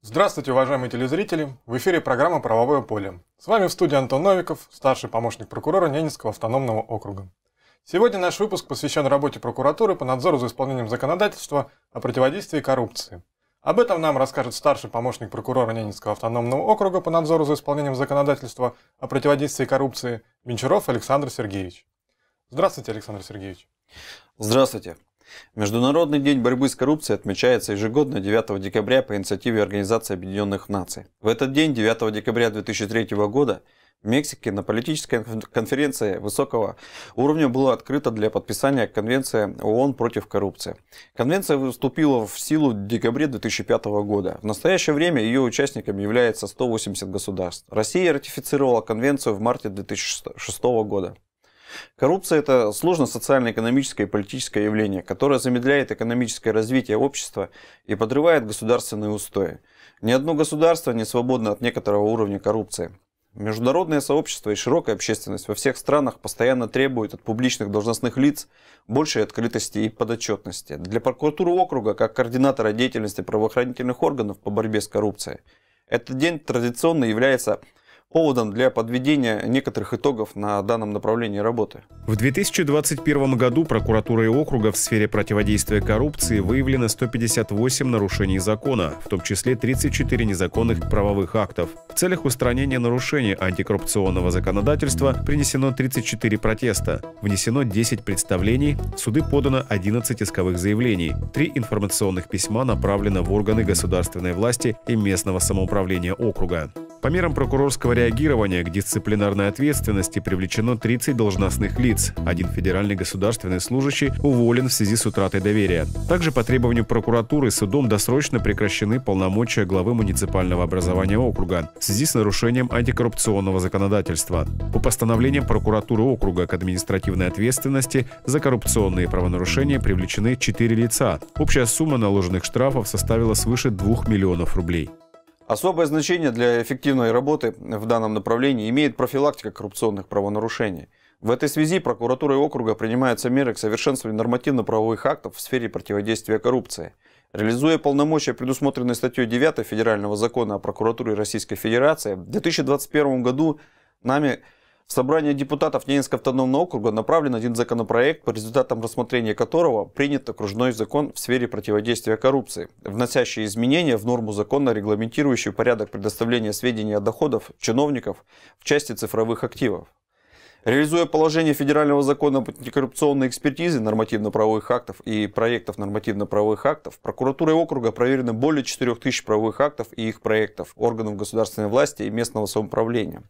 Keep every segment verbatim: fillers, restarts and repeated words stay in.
Здравствуйте, уважаемые телезрители! В эфире программа «Правовое поле». С вами в студии Антон Новиков, старший помощник прокурора Ненецкого автономного округа. Сегодня наш выпуск посвящен работе прокуратуры по надзору за исполнением законодательства о противодействии коррупции. Об этом нам расскажет старший помощник прокурора Ненецкого автономного округа по надзору за исполнением законодательства о противодействии коррупции Гончаров Александр Сергеевич. Здравствуйте, Александр Сергеевич. Здравствуйте. Международный день борьбы с коррупцией отмечается ежегодно девятого декабря по инициативе Организации Объединенных Наций. В этот день, девятого декабря две тысячи третьего года, в Мексике на политической конференции высокого уровня была открыта для подписания Конвенция ООН против коррупции. Конвенция вступила в силу в декабре две тысячи пятого года. В настоящее время ее участниками является сто восемьдесят государств. Россия ратифицировала конвенцию в марте две тысячи шестого года. Коррупция – это сложное социально-экономическое и политическое явление, которое замедляет экономическое развитие общества и подрывает государственные устои. Ни одно государство не свободно от некоторого уровня коррупции. Международное сообщество и широкая общественность во всех странах постоянно требуют от публичных должностных лиц большей открытости и подотчетности. Для прокуратуры округа, как координатора деятельности правоохранительных органов по борьбе с коррупцией, этот день традиционно является поводом для подведения некоторых итогов на данном направлении работы. В две тысячи двадцать первом году прокуратурой округа в сфере противодействия коррупции выявлено сто пятьдесят восемь нарушений закона, в том числе тридцать четыре незаконных правовых актов. В целях устранения нарушений антикоррупционного законодательства принесено тридцать четыре протеста, внесено десять представлений, в суды подано одиннадцать исковых заявлений, три информационных письма направлено в органы государственной власти и местного самоуправления округа. По мерам прокурорского реагирования к дисциплинарной ответственности привлечено тридцать должностных лиц. Один федеральный государственный служащий уволен в связи с утратой доверия. Также по требованию прокуратуры судом досрочно прекращены полномочия главы муниципального образования округа в связи с нарушением антикоррупционного законодательства. По постановлениям прокуратуры округа к административной ответственности за коррупционные правонарушения привлечены четыре лица. Общая сумма наложенных штрафов составила свыше двух миллионов рублей. Особое значение для эффективной работы в данном направлении имеет профилактика коррупционных правонарушений. В этой связи прокуратурой округа принимаются меры к совершенствованию нормативно-правовых актов в сфере противодействия коррупции. Реализуя полномочия, предусмотренные статьей девятой Федерального закона о прокуратуре Российской Федерации, в две тысячи двадцать первом году нами в собрание депутатов Ненецкого автономного округа направлен один законопроект, по результатам рассмотрения которого принят окружной закон в сфере противодействия коррупции, вносящий изменения в норму закона, регламентирующую порядок предоставления сведений о доходах чиновников в части цифровых активов. Реализуя положение Федерального закона об антикоррупционной экспертизе нормативно-правовых актов и проектов нормативно-правовых актов, прокуратурой округа проверено более четырёх тысяч правовых актов и их проектов органов государственной власти и местного самоуправления.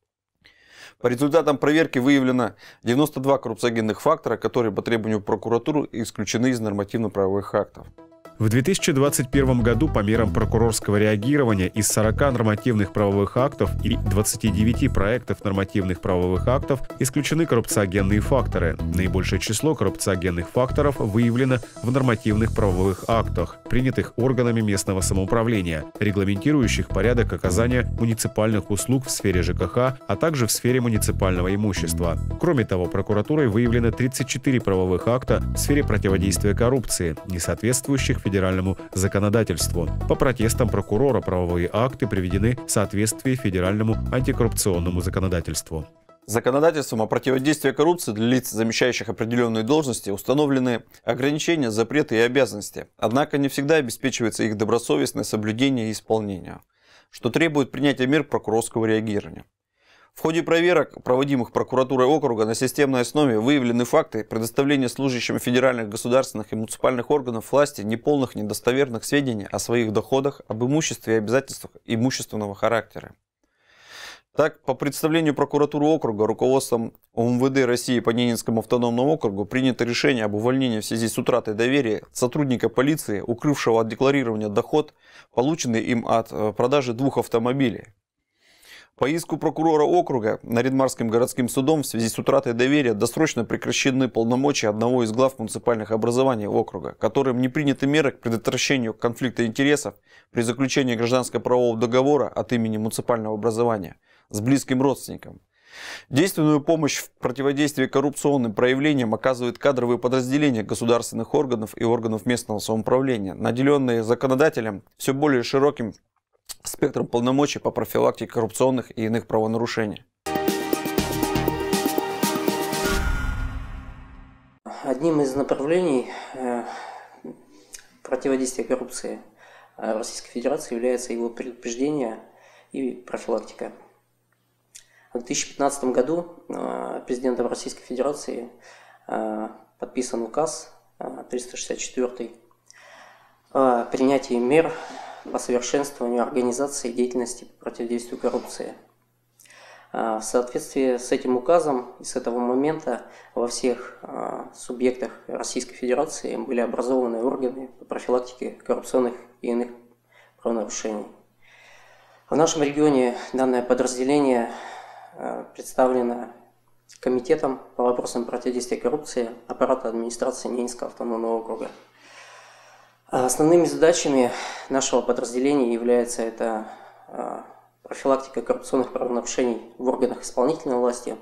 По результатам проверки выявлено девяносто два коррупциогенных фактора, которые по требованию прокуратуры исключены из нормативно-правовых актов. В две тысячи двадцать первом году по мерам прокурорского реагирования из сорока нормативных правовых актов и двадцати девяти проектов нормативных правовых актов исключены коррупциогенные факторы. Наибольшее число коррупциогенных факторов выявлено в нормативных правовых актах, принятых органами местного самоуправления, регламентирующих порядок оказания муниципальных услуг в сфере ЖКХ, а также в сфере муниципального имущества. Кроме того, прокуратурой выявлено тридцать четыре правовых акта в сфере противодействия коррупции, не соответствующих федеральному законодательству. По протестам прокурора правовые акты приведены в соответствии федеральному антикоррупционному законодательству. Законодательством о противодействии коррупции для лиц, замещающих определенные должности, установлены ограничения, запреты и обязанности, однако не всегда обеспечивается их добросовестное соблюдение и исполнение, что требует принятия мер прокурорского реагирования. В ходе проверок, проводимых прокуратурой округа, на системной основе выявлены факты предоставления служащим федеральных, государственных и муниципальных органов власти неполных, недостоверных сведений о своих доходах, об имуществе и обязательствах имущественного характера. Так, по представлению прокуратуры округа, руководством ОМВД России по Ненецкому автономному округу принято решение об увольнении в связи с утратой доверия сотрудника полиции, укрывшего от декларирования доход, полученный им от продажи двух автомобилей. По иску прокурора округа Нарьян-Марским городским судом в связи с утратой доверия досрочно прекращены полномочия одного из глав муниципальных образований округа, которым не приняты меры к предотвращению конфликта интересов при заключении гражданско-правового договора от имени муниципального образования с близким родственником. Действенную помощь в противодействии коррупционным проявлениям оказывают кадровые подразделения государственных органов и органов местного самоуправления, наделенные законодателем все более широким спектром полномочий по профилактике коррупционных и иных правонарушений. Одним из направлений противодействия коррупции Российской Федерации является его предупреждение и профилактика. В две тысячи пятнадцатом году президентом Российской Федерации подписан указ триста шестьдесят четвёртый о принятии мер по совершенствованию организации деятельности по противодействию коррупции. В соответствии с этим указом и с этого момента во всех субъектах Российской Федерации были образованы органы по профилактике коррупционных и иных правонарушений. В нашем регионе данное подразделение представлено Комитетом по вопросам противодействия коррупции аппарата администрации Ненецкого автономного округа. Основными задачами нашего подразделения является это профилактика коррупционных правонарушений в органах исполнительной власти,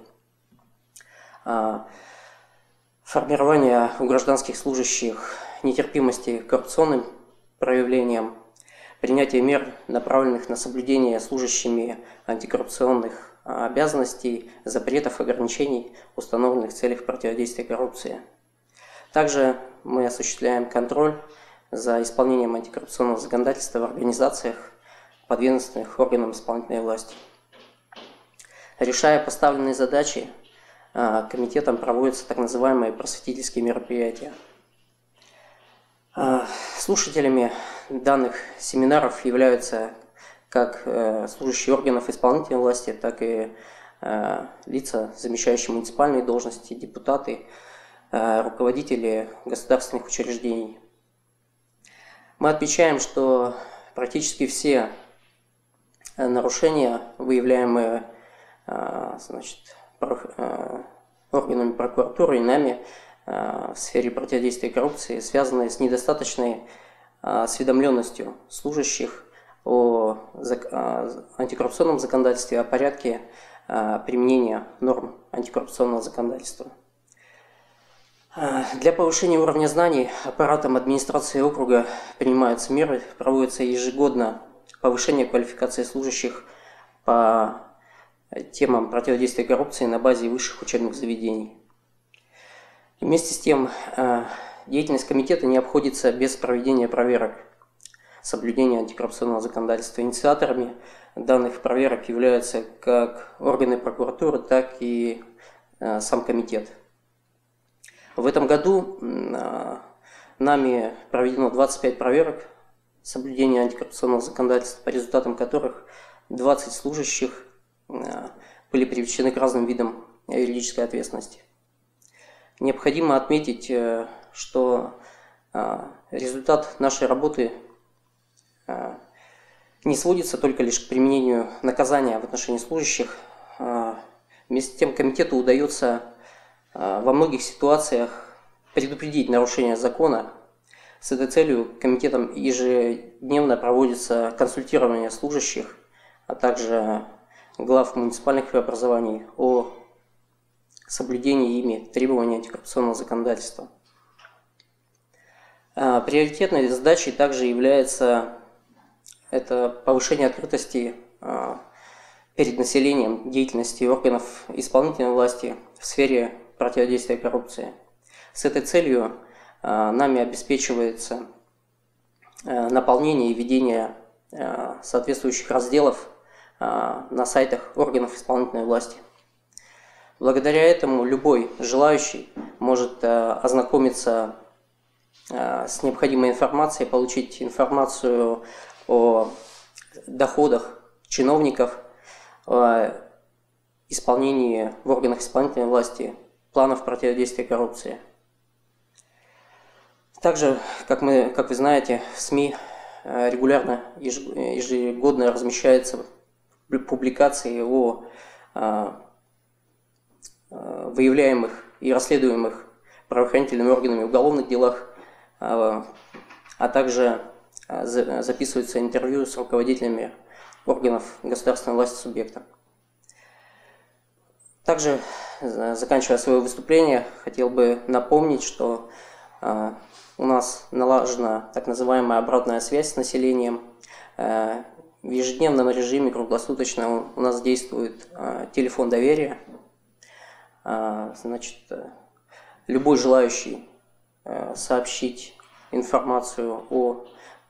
формирование у гражданских служащих нетерпимости к коррупционным проявлениям, принятие мер, направленных на соблюдение служащими антикоррупционных обязанностей, запретов, ограничений, установленных в целях противодействия коррупции. Также мы осуществляем контроль за исполнением антикоррупционного законодательства в организациях, подведомственных органам исполнительной власти. Решая поставленные задачи, комитетом проводятся так называемые просветительские мероприятия. Слушателями данных семинаров являются как служащие органов исполнительной власти, так и лица, замещающие муниципальные должности, депутаты, руководители государственных учреждений. Мы отмечаем, что практически все нарушения, выявляемые значит, органами прокуратуры и нами в сфере противодействия коррупции, связаны с недостаточной осведомленностью служащих о антикоррупционном законодательстве, о порядке применения норм антикоррупционного законодательства. Для повышения уровня знаний аппаратом администрации округа принимаются меры, проводится ежегодно повышение квалификации служащих по темам противодействия коррупции на базе высших учебных заведений. Вместе с тем, деятельность комитета не обходится без проведения проверок соблюдения антикоррупционного законодательства. Инициаторами данных проверок являются как органы прокуратуры, так и сам комитет. В этом году нами проведено двадцать пять проверок соблюдения антикоррупционного законодательства, по результатам которых двадцать служащих были привлечены к разным видам юридической ответственности. Необходимо отметить, что результат нашей работы не сводится только лишь к применению наказания в отношении служащих. Вместе с тем комитету удается во многих ситуациях предупредить нарушение закона. С этой целью комитетом ежедневно проводится консультирование служащих, а также глав муниципальных образований о соблюдении ими требований антикоррупционного законодательства. Приоритетной задачей также является это повышение открытости перед населением деятельности органов исполнительной власти в сфере противодействия коррупции. С этой целью нами обеспечивается наполнение и ведение соответствующих разделов на сайтах органов исполнительной власти. Благодаря этому любой желающий может ознакомиться с необходимой информацией, получить информацию о доходах чиновников, о исполнении в органах исполнительной власти планов противодействия коррупции. Также, как, мы, как вы знаете, в СМИ регулярно, ежегодно размещаются публикации о выявляемых и расследуемых правоохранительными органами уголовных делах, а также записываются интервью с руководителями органов государственной власти субъекта. Также, заканчивая свое выступление, хотел бы напомнить, что у нас налажена так называемая обратная связь с населением. В ежедневном режиме круглосуточно у нас действует телефон доверия. Значит, любой желающий сообщить информацию о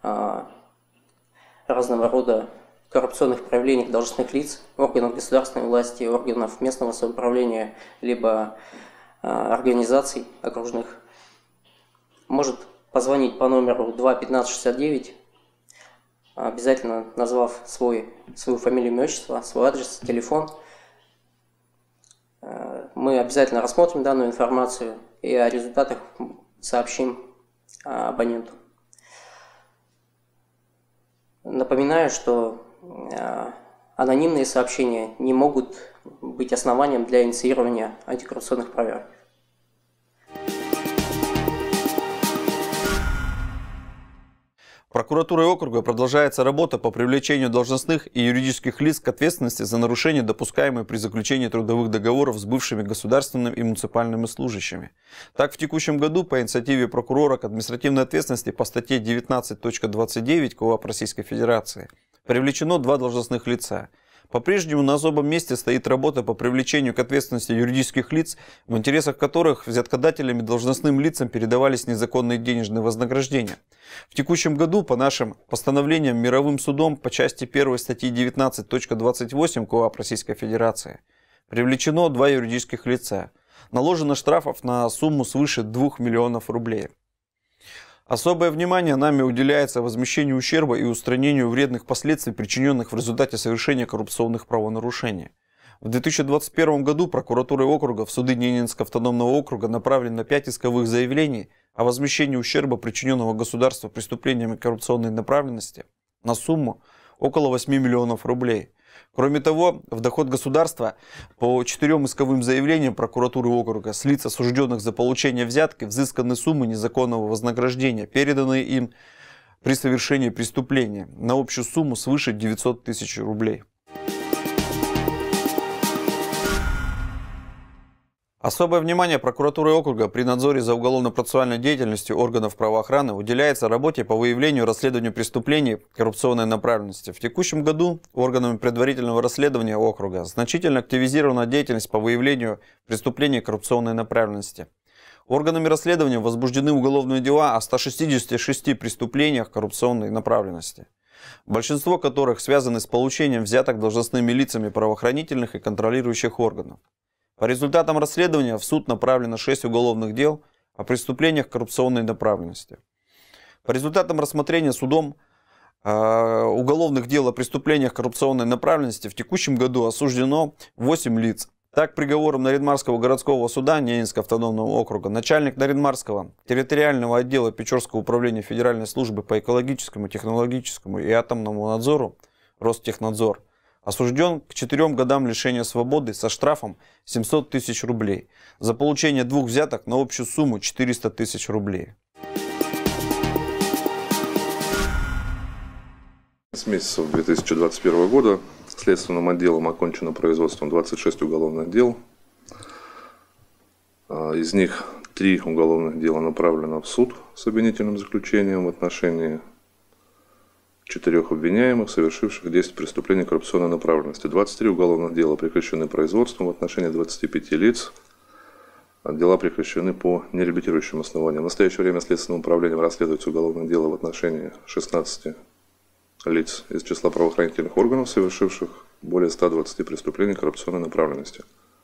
разного рода коррупционных проявлениях должностных лиц, органов государственной власти, органов местного самоуправления, либо организаций окружных, может позвонить по номеру два пятнадцать шестьдесят девять, обязательно назвав свой, свою фамилию, имя, отчество, свой адрес, телефон. Мы обязательно рассмотрим данную информацию и о результатах сообщим абоненту. Напоминаю, что анонимные сообщения не могут быть основанием для инициирования антикоррупционных проверок. Прокуратурой округа продолжается работа по привлечению должностных и юридических лиц к ответственности за нарушения, допускаемые при заключении трудовых договоров с бывшими государственными и муниципальными служащими. Так, в текущем году по инициативе прокурора к административной ответственности по статье девятнадцать точка двадцать девять КоАП Российской Федерации привлечено два должностных лица. По-прежнему на особом месте стоит работа по привлечению к ответственности юридических лиц, в интересах которых взяткодателями должностным лицам передавались незаконные денежные вознаграждения. В текущем году по нашим постановлениям мировым судом по части первой статьи девятнадцать точка двадцать восемь КоАП Российской Федерации привлечено два юридических лица. Наложено штрафов на сумму свыше двух миллионов рублей. Особое внимание нами уделяется возмещению ущерба и устранению вредных последствий, причиненных в результате совершения коррупционных правонарушений. В две тысячи двадцать первом году прокуратурой округа в суды Ненецкого автономного округа направлено пять исковых заявлений о возмещении ущерба, причиненного государству преступлениями коррупционной направленности, на сумму около восьми миллионов рублей. Кроме того, в доход государства по четырем исковым заявлениям прокуратуры округа с лиц, осужденных за получение взятки, взысканы суммы незаконного вознаграждения, переданные им при совершении преступления, на общую сумму свыше девятисот тысяч рублей. Особое внимание прокуратуры округа при надзоре за уголовно-процессуальной деятельностью органов правоохраны уделяется работе по выявлению и расследованию преступлений коррупционной направленности. В текущем году органами предварительного расследования округа значительно активизирована деятельность по выявлению преступлений коррупционной направленности. Органами расследования возбуждены уголовные дела о ста шестидесяти шести преступлениях коррупционной направленности, большинство которых связаны с получением взяток должностными лицами правоохранительных и контролирующих органов. По результатам расследования в суд направлено шесть уголовных дел о преступлениях коррупционной направленности. По результатам рассмотрения судом э, уголовных дел о преступлениях коррупционной направленности в текущем году осуждено восемь лиц. Так, приговором Нарьян-Марского городского суда Ненецкого автономного округа начальник Нарьян-Марского территориального отдела Печорского управления Федеральной службы по экологическому, технологическому и атомному надзору Ростехнадзор осужден к четырем годам лишения свободы со штрафом семьсот тысяч рублей за получение двух взяток на общую сумму четыреста тысяч рублей. С месяцев две тысячи двадцать первого года следственным отделом окончено производством двадцать шесть уголовных дел. Из них три уголовных дела направлено в суд с обвинительным заключением в отношении четырех обвиняемых, совершивших десять преступлений коррупционной направленности. двадцать три уголовных дела прекращены производством в отношении двадцати пяти лиц. Дела прекращены по нереабилитирующим основаниям. В настоящее время Следственным управлением расследуется уголовное дело в отношении шестнадцати лиц из числа правоохранительных органов, совершивших более ста двадцати преступлений коррупционной направленности.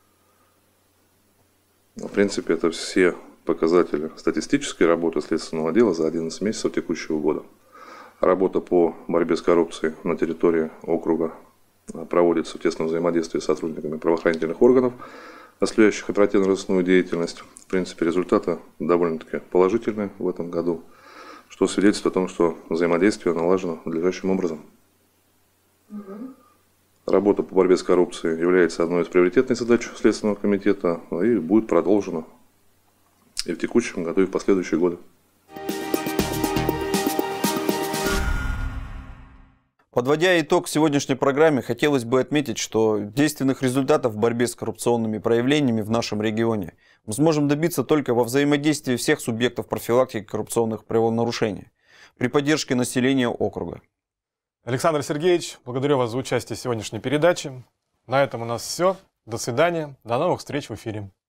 В принципе, это все показатели статистической работы следственного дела за одиннадцать месяцев текущего года. Работа по борьбе с коррупцией на территории округа проводится в тесном взаимодействии с сотрудниками правоохранительных органов, осуществляющих оперативно-розыскную деятельность. В принципе, результаты довольно-таки положительные в этом году, что свидетельствует о том, что взаимодействие налажено надлежащим образом. Угу. Работа по борьбе с коррупцией является одной из приоритетных задач Следственного комитета и будет продолжена и в текущем году, и в последующие годы. Подводя итог сегодняшней программе, хотелось бы отметить, что действенных результатов в борьбе с коррупционными проявлениями в нашем регионе мы сможем добиться только во взаимодействии всех субъектов профилактики коррупционных правонарушений при поддержке населения округа. Александр Сергеевич, благодарю вас за участие в сегодняшней передаче. На этом у нас все. До свидания. До новых встреч в эфире.